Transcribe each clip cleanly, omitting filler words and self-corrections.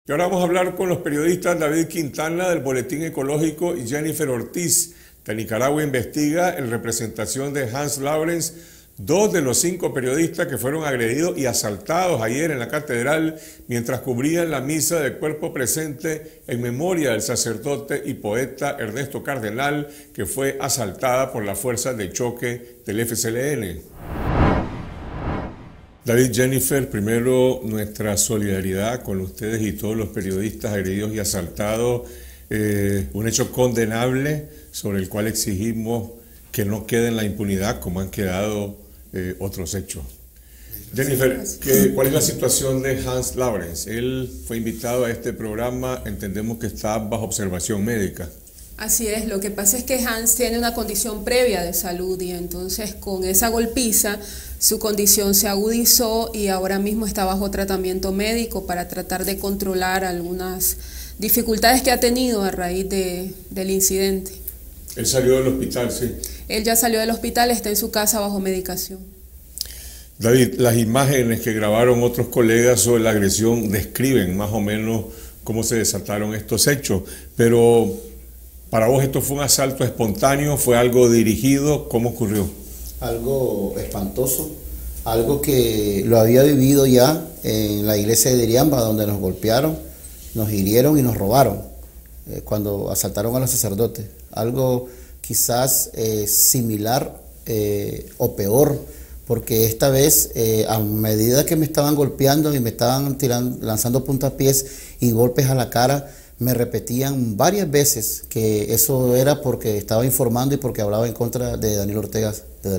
Y ahora vamos a hablar con los periodistas David Quintana del Boletín Ecológico y Jennifer Ortiz de Nicaragua Investiga en representación de Hans Lawrence, dos de los 5 periodistas que fueron agredidos y asaltados ayer en la catedral mientras cubrían la misa de cuerpo presente en memoria del sacerdote y poeta Ernesto Cardenal, que fue asaltada por las fuerzas de choque del FCLN. David, Jennifer, primero nuestra solidaridad con ustedes y todos los periodistas agredidos y asaltados, un hecho condenable sobre el cual exigimos que no quede en la impunidad como han quedado otros hechos. Jennifer, ¿cuál es la situación de Hans Lawrence? Él fue invitado a este programa, entendemos que está bajo observación médica. Así es, lo que pasa es que Hans tiene una condición previa de salud y entonces con esa golpiza su condición se agudizó y ahora mismo está bajo tratamiento médico para tratar de controlar algunas dificultades que ha tenido a raíz del incidente. Él salió del hospital, sí. Él ya salió del hospital, está en su casa bajo medicación. David, las imágenes que grabaron otros colegas sobre la agresión describen más o menos cómo se desataron estos hechos, pero para vos esto fue un asalto espontáneo, fue algo dirigido, ¿cómo ocurrió? Algo espantoso, algo que lo había vivido ya en la iglesia de Diriamba, donde nos golpearon, nos hirieron y nos robaron cuando asaltaron a los sacerdotes. Algo quizás similar o peor, porque esta vez a medida que me estaban golpeando y me estaban lanzando puntapiés y golpes a la cara, me repetían varias veces que eso era porque estaba informando y porque hablaba en contra de Daniel Ortega.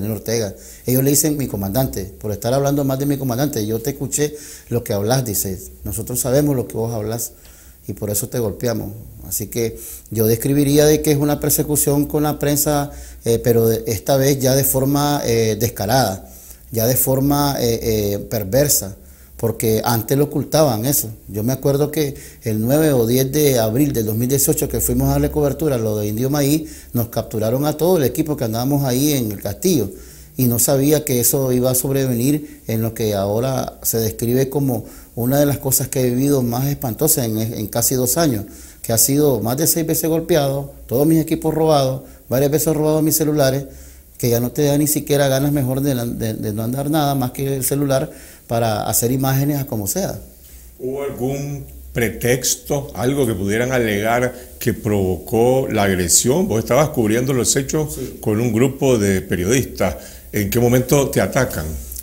Ellos le dicen mi comandante, por estar hablando más de mi comandante. Yo te escuché lo que hablas, dice. Nosotros sabemos lo que vos hablas y por eso te golpeamos. Así que yo describiría de que es una persecución con la prensa, pero esta vez ya de forma descarada, ya de forma perversa. Porque antes lo ocultaban eso. Yo me acuerdo que el 9 o 10 de abril del 2018 que fuimos a darle cobertura a lo de Indio Maíz, nos capturaron a todo el equipo que andábamos ahí en el castillo y no sabía que eso iba a sobrevenir en lo que ahora se describe como una de las cosas que he vivido más espantosas en casi 2 años, que ha sido más de 6 veces golpeado, todos mis equipos robados, varias veces robados mis celulares, que ya no te da ni siquiera ganas mejor de no andar nada más que el celular para hacer imágenes a como sea. ¿Hubo algún pretexto, algo que pudieran alegar que provocó la agresión? Vos estabas cubriendo los hechos sí, con un grupo de periodistas. ¿En qué momento te atacan?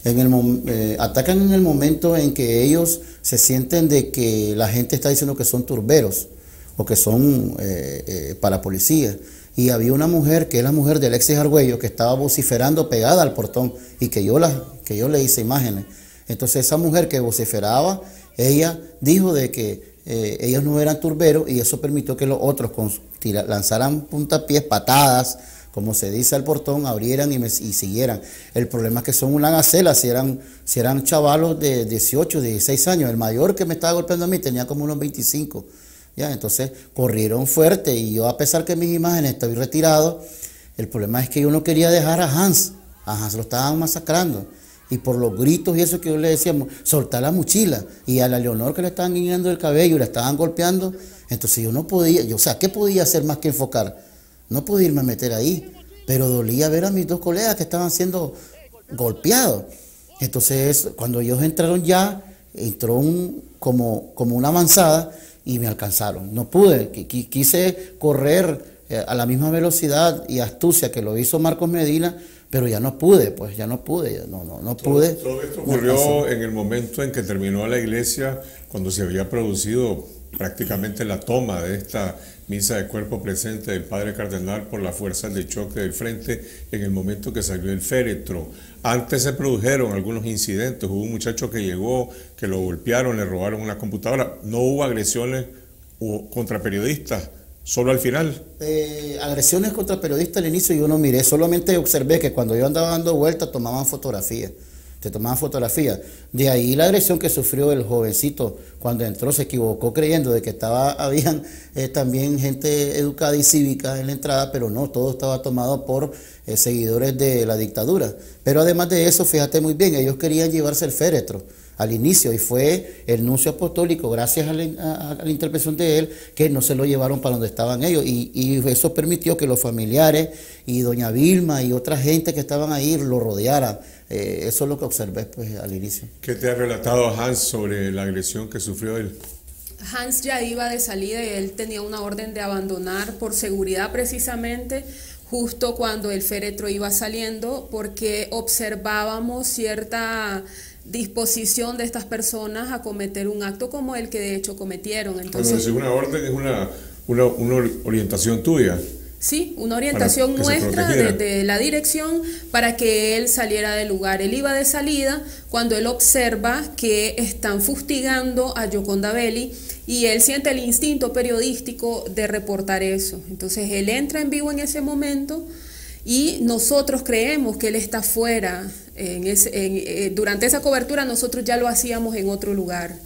Atacan en el momento en que ellos se sienten de que la gente está diciendo que son turberos o que son parapolicías. Y había una mujer, que es la mujer de Alexis Argüello, que estaba vociferando pegada al portón y que yo le hice imágenes. Entonces esa mujer que vociferaba, ella dijo de que ellos no eran turberos y eso permitió que los otros lanzaran puntapiés, patadas, como se dice al portón, abrieran y siguieran. El problema es que son una gacela, si eran chavalos de 18, 16 años. El mayor que me estaba golpeando a mí tenía como unos 25. Ya, entonces corrieron fuerte y yo, a pesar que mis imágenes estoy retirado, el problema es que yo no quería dejar a Hans lo estaban masacrando y por los gritos y eso que yo le decíamos, soltar la mochila, y a la Leonor que le estaban guiñando el cabello y la estaban golpeando, entonces yo no podía, ¿qué podía hacer más que enfocar? No podía irme a meter ahí, pero dolía ver a mis 2 colegas que estaban siendo golpeados. Entonces cuando ellos entraron ya, entró como una avanzada y me alcanzaron. No pude, quise correr a la misma velocidad y astucia que lo hizo Marcos Medina, pero ya no pude, no pude. Todo esto ocurrió en el momento en que terminó la iglesia, cuando se había producido prácticamente la toma de esta misa de cuerpo presente del padre Cardenal por las fuerzas de choque del frente, en el momento que salió el féretro. Antes se produjeron algunos incidentes, hubo un muchacho que llegó, que lo golpearon, le robaron una computadora, no hubo agresiones contra periodistas, solo al final. Agresiones contra periodistas al inicio yo no miré, solamente observé que cuando yo andaba dando vueltas tomaban fotografías. De ahí la agresión que sufrió el jovencito cuando entró, se equivocó creyendo de que habían también gente educada y cívica en la entrada, pero no, todo estaba tomado por seguidores de la dictadura. Pero además de eso, fíjate muy bien, ellos querían llevarse el féretro. al inicio, y fue el nuncio apostólico, gracias a la intervención de él, que no se lo llevaron para donde estaban ellos, y eso permitió que los familiares y doña Vilma y otra gente que estaban ahí lo rodearan. Eso es lo que observé pues al inicio. ¿Qué te ha relatado Hans sobre la agresión que sufrió él? Hans ya iba de salida y él tenía una orden de abandonar por seguridad precisamente, justo cuando el féretro iba saliendo, porque observábamos cierta disposición de estas personas a cometer un acto como el que de hecho cometieron. Entonces, cuando decís una orden, es una orientación tuya. Sí, una orientación nuestra desde la dirección para que él saliera del lugar. Él iba de salida cuando él observa que están fustigando a Yoconda Belli y él siente el instinto periodístico de reportar eso. Entonces él entra en vivo en ese momento y nosotros creemos que él está fuera. Durante esa cobertura nosotros ya lo hacíamos en otro lugar.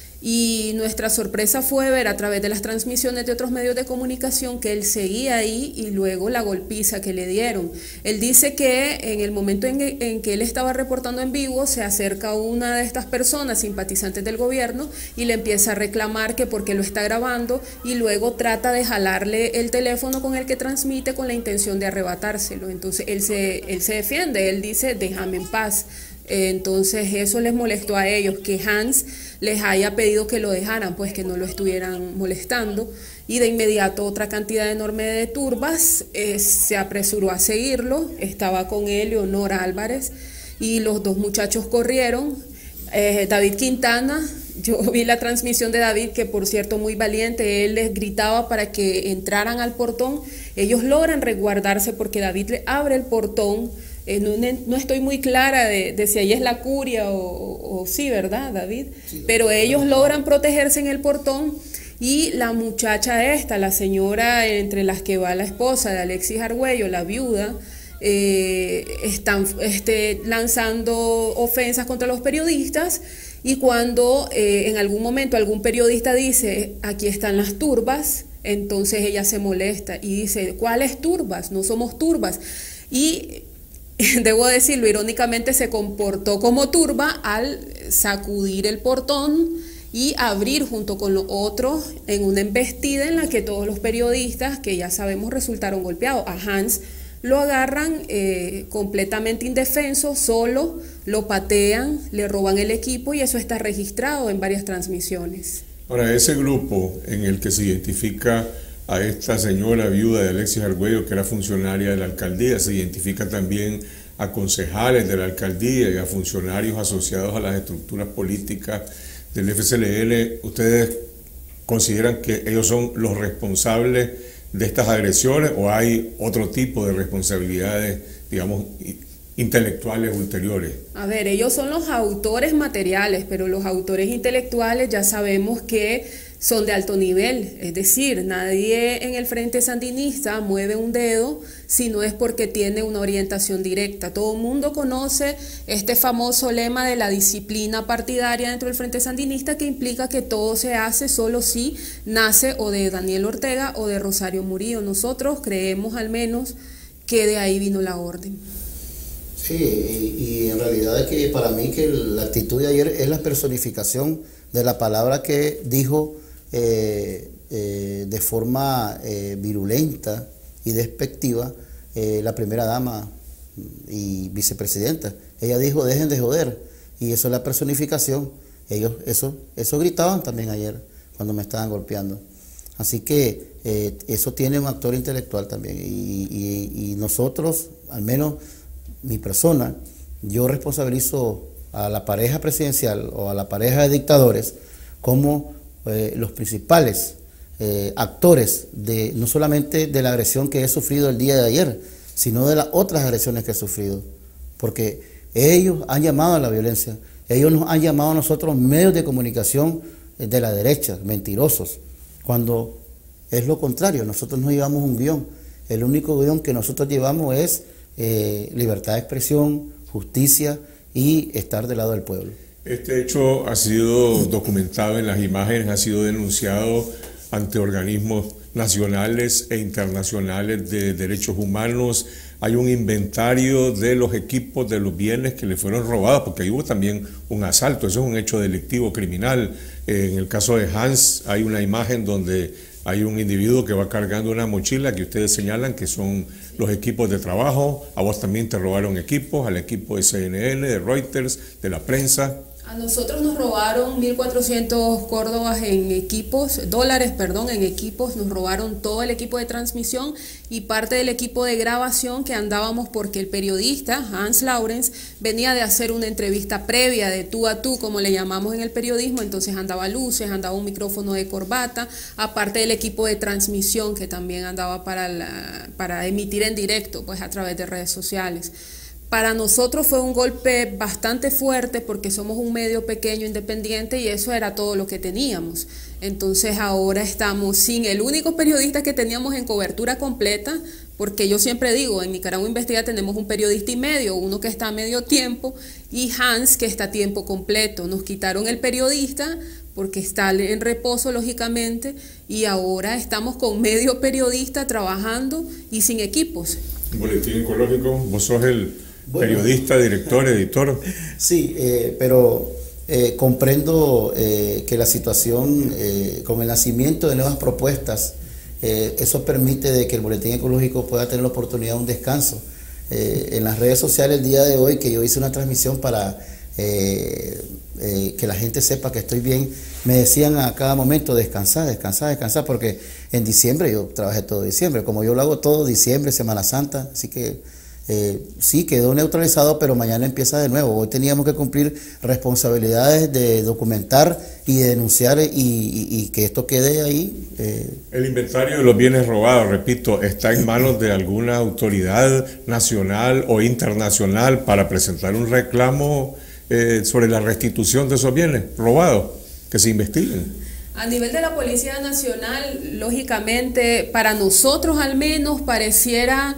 Y nuestra sorpresa fue ver a través de las transmisiones de otros medios de comunicación que él seguía ahí y luego la golpiza que le dieron. Él dice que en el momento en que él estaba reportando en vivo se acerca una de estas personas simpatizantes del gobierno y le empieza a reclamar que porque lo está grabando y luego trata de jalarle el teléfono con el que transmite con la intención de arrebatárselo. Entonces él se defiende, él dice déjame en paz. Entonces eso les molestó a ellos, que Hans les haya pedido que lo dejaran, pues que no lo estuvieran molestando, y de inmediato otra cantidad enorme de turbas se apresuró a seguirlo. Estaba con él Leonora Álvarez y los dos muchachos corrieron. David Quintana, yo vi la transmisión de David, que por cierto muy valiente, él les gritaba para que entraran al portón. Ellos logran resguardarse porque David le abre el portón. No estoy muy clara de si ahí es la curia o sí, ¿verdad, David? Sí, pero ellos logran protegerse en el portón y la muchacha esta, la señora entre las que va la esposa de Alexis Argüello, la viuda, están lanzando ofensas contra los periodistas, y cuando en algún momento algún periodista dice aquí están las turbas, entonces ella se molesta y dice ¿cuáles turbas? No somos turbas. Y debo decirlo, irónicamente se comportó como turba al sacudir el portón y abrir junto con los otros en una embestida en la que todos los periodistas, que ya sabemos resultaron golpeados. A Hans lo agarran completamente indefenso, solo, lo patean, le roban el equipo y eso está registrado en varias transmisiones. Ahora, ese grupo en el que se identifica a esta señora viuda de Alexis Argüello, que era funcionaria de la alcaldía, se identifica también a concejales de la alcaldía y a funcionarios asociados a las estructuras políticas del FCLN. ¿Ustedes consideran que ellos son los responsables de estas agresiones o hay otro tipo de responsabilidades, digamos, intelectuales ulteriores? A ver, ellos son los autores materiales, pero los autores intelectuales ya sabemos que son de alto nivel, es decir, nadie en el Frente Sandinista mueve un dedo si no es porque tiene una orientación directa. Todo el mundo conoce este famoso lema de la disciplina partidaria dentro del Frente Sandinista, que implica que todo se hace solo si nace o de Daniel Ortega o de Rosario Murillo. Nosotros creemos al menos que de ahí vino la orden. Sí, y en realidad es que para mí que la actitud de ayer es la personificación de la palabra que dijo de forma virulenta y despectiva la primera dama y vicepresidenta. Ella dijo dejen de joder, y eso es la personificación. Ellos eso gritaban también ayer cuando me estaban golpeando. Así que eso tiene un actor intelectual también, y nosotros, al menos mi persona, yo responsabilizo a la pareja presidencial o a la pareja de dictadores como los principales actores de no solamente de la agresión que he sufrido el día de ayer, sino de las otras agresiones que he sufrido, porque ellos han llamado a la violencia, ellos nos han llamado a nosotros medios de comunicación de la derecha, mentirosos, cuando es lo contrario. Nosotros no llevamos un guión, el único guión que nosotros llevamos es libertad de expresión, justicia y estar del lado del pueblo. Este hecho ha sido documentado en las imágenes, ha sido denunciado ante organismos nacionales e internacionales de derechos humanos. Hay un inventario de los equipos, de los bienes que le fueron robados, porque ahí hubo también un asalto, eso es un hecho delictivo criminal. En el caso de Hans hay una imagen donde hay un individuo que va cargando una mochila que ustedes señalan que son los equipos de trabajo. A vos también te robaron equipos, al equipo de CNN, de Reuters, de la prensa. A nosotros nos robaron 1.400 córdobas en equipos, dólares, perdón, en equipos. Nos robaron todo el equipo de transmisión y parte del equipo de grabación que andábamos porque el periodista Hans Lawrence venía de hacer una entrevista previa de tú a tú, como le llamamos en el periodismo. Entonces andaba luces, andaba un micrófono de corbata, aparte del equipo de transmisión que también andaba para emitir en directo, pues a través de redes sociales. Para nosotros fue un golpe bastante fuerte porque somos un medio pequeño, independiente, y eso era todo lo que teníamos. Entonces ahora estamos sin el único periodista que teníamos en cobertura completa, porque yo siempre digo, en Nicaragua Investiga tenemos un periodista y medio, uno que está a medio tiempo y Hans que está a tiempo completo. Nos quitaron el periodista porque está en reposo lógicamente y ahora estamos con medio periodista trabajando y sin equipos. Boletín Ecológico, vos sos el periodista, director, editor. Sí, pero comprendo que la situación con el nacimiento de nuevas propuestas, eso permite de que el Boletín Ecológico pueda tener la oportunidad de un descanso. En las redes sociales el día de hoy, que yo hice una transmisión para que la gente sepa que estoy bien, me decían a cada momento descansar, descansar, descansar, porque en diciembre yo trabajé todo diciembre, como yo lo hago todo diciembre, Semana Santa, así que sí, quedó neutralizado, pero mañana empieza de nuevo. Hoy teníamos que cumplir responsabilidades de documentar y de denunciar y que esto quede ahí. El inventario de los bienes robados, repito, ¿está en manos de alguna autoridad nacional o internacional para presentar un reclamo sobre la restitución de esos bienes robados? Que se investiguen. A nivel de la Policía Nacional, lógicamente, para nosotros al menos pareciera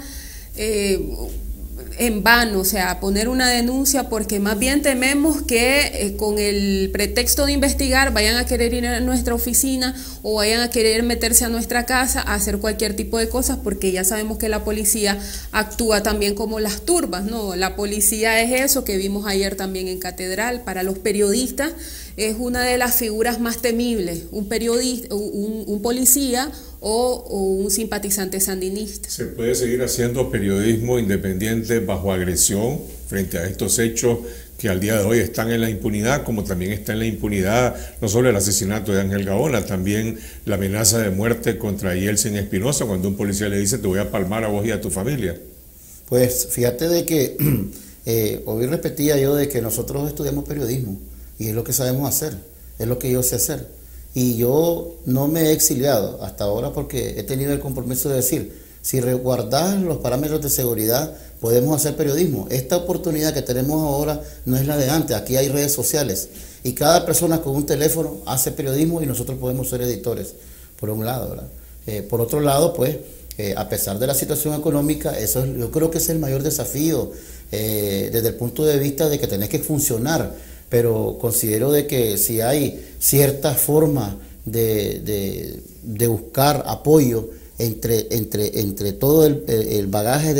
en vano, o sea, poner una denuncia, porque más bien tememos que con el pretexto de investigar vayan a querer ir a nuestra oficina o vayan a querer meterse a nuestra casa a hacer cualquier tipo de cosas, porque ya sabemos que la policía actúa también como las turbas, ¿no? La policía es eso que vimos ayer también en Catedral. Para los periodistas es una de las figuras más temibles, un periodista, un policía o un simpatizante sandinista. ¿Se puede seguir haciendo periodismo independiente bajo agresión frente a estos hechos que al día de hoy están en la impunidad, como también está en la impunidad no solo el asesinato de Ángel Gaona, también la amenaza de muerte contra Yeltsin Espinosa, cuando un policía le dice te voy a palmar a vos y a tu familia? Pues fíjate de que hoy repetía yo de que nosotros estudiamos periodismo y es lo que sabemos hacer, es lo que yo sé hacer. Y yo no me he exiliado hasta ahora porque he tenido el compromiso de decir, si resguardás los parámetros de seguridad, podemos hacer periodismo. Esta oportunidad que tenemos ahora no es la de antes, aquí hay redes sociales y cada persona con un teléfono hace periodismo y nosotros podemos ser editores, por un lado, ¿verdad? Por otro lado, pues, a pesar de la situación económica, yo creo que es el mayor desafío desde el punto de vista de que tenés que funcionar. Pero considero de que si hay cierta forma de buscar apoyo entre todo el bagaje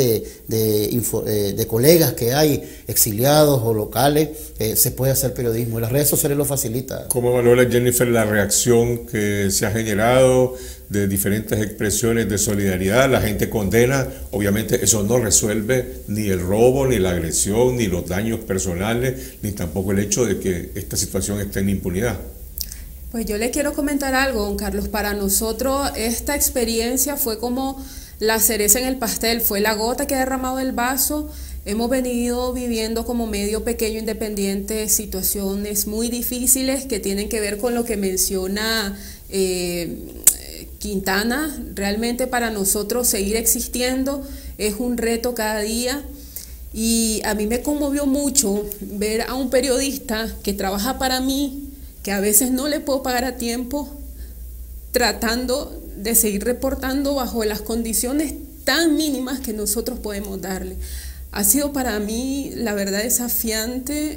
de colegas que hay, exiliados o locales, se puede hacer periodismo y las redes sociales lo facilitan. ¿Cómo valora, Jennifer, la reacción que se ha generado de diferentes expresiones de solidaridad? La gente condena, obviamente eso no resuelve ni el robo, ni la agresión, ni los daños personales, ni tampoco el hecho de que esta situación esté en impunidad. Pues yo le quiero comentar algo, don Carlos. Para nosotros esta experiencia fue como la cereza en el pastel, fue la gota que ha derramado el vaso. Hemos venido viviendo como medio pequeño independiente situaciones muy difíciles que tienen que ver con lo que menciona Quintana. Realmente para nosotros seguir existiendo es un reto cada día. Y a mí me conmovió mucho ver a un periodista que trabaja para mí, que a veces no le puedo pagar a tiempo, tratando de seguir reportando bajo las condiciones tan mínimas que nosotros podemos darle. Ha sido para mí, la verdad, desafiante.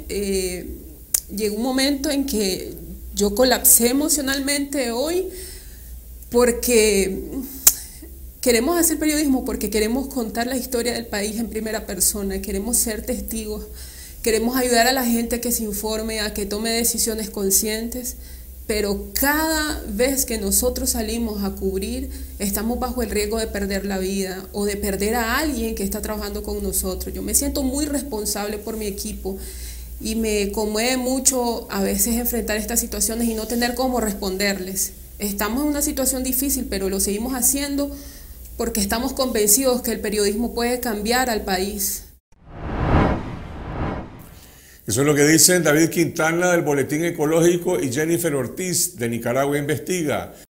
Llegó un momento en que yo colapsé emocionalmente hoy, porque queremos hacer periodismo, porque queremos contar la historia del país en primera persona, queremos ser testigos, queremos ayudar a la gente a que se informe, a que tome decisiones conscientes, pero cada vez que nosotros salimos a cubrir, estamos bajo el riesgo de perder la vida o de perder a alguien que está trabajando con nosotros. Yo me siento muy responsable por mi equipo y me conmueve mucho a veces enfrentar estas situaciones y no tener cómo responderles. Estamos en una situación difícil, pero lo seguimos haciendo porque estamos convencidos que el periodismo puede cambiar al país. Eso es lo que dicen David Quintana del Boletín Ecológico y Jennifer Ortiz de Nicaragua Investiga.